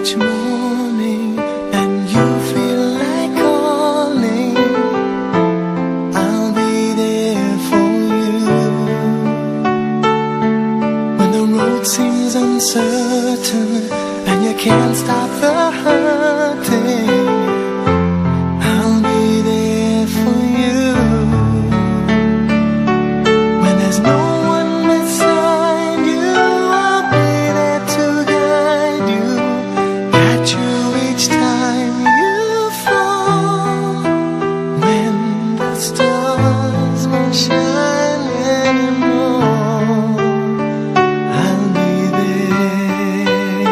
each morning and you feel like calling, I'll be there for you. When the road seems uncertain and you can't stop the hurting, I'll be there for you. When there's no one beside you, I'll be there to guide you, catch you each time you fall. When the stars won't shine anymore, I'll be there.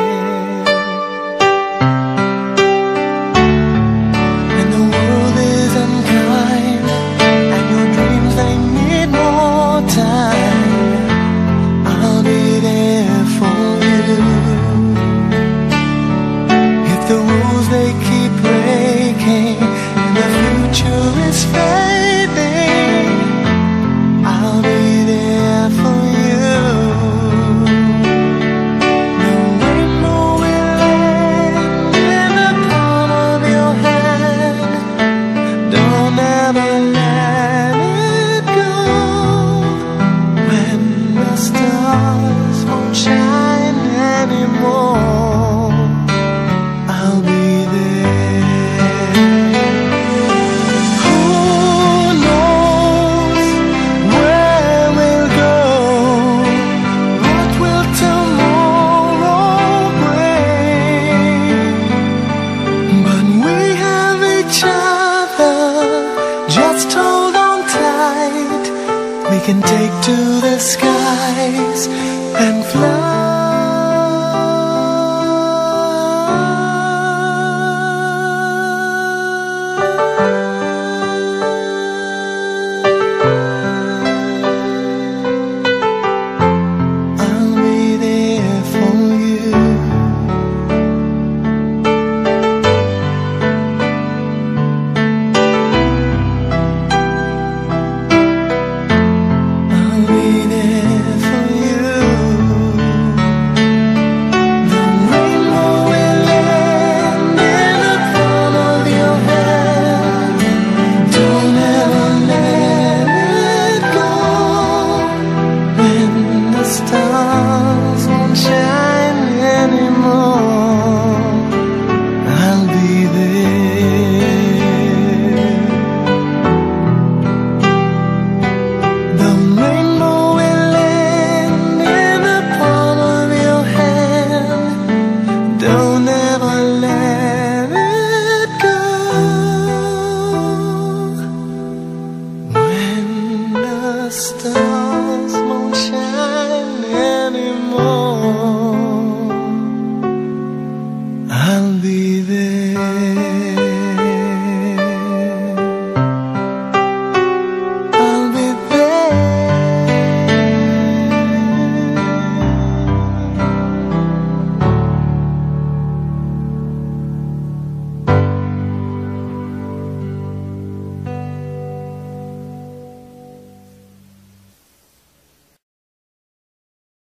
When the world is unkind and your dreams they need more time, I'll be there for you. If the rules they keep breaking and the future is fading, I'll be there for you. The rainbow will end in the palm of your hand. Don't ever let it go. When the stars won't shine anymore, I'll be there. Who knows where we'll go? What will tomorrow bring? But we have each other, just hold on tight. We can take to the skies and fly.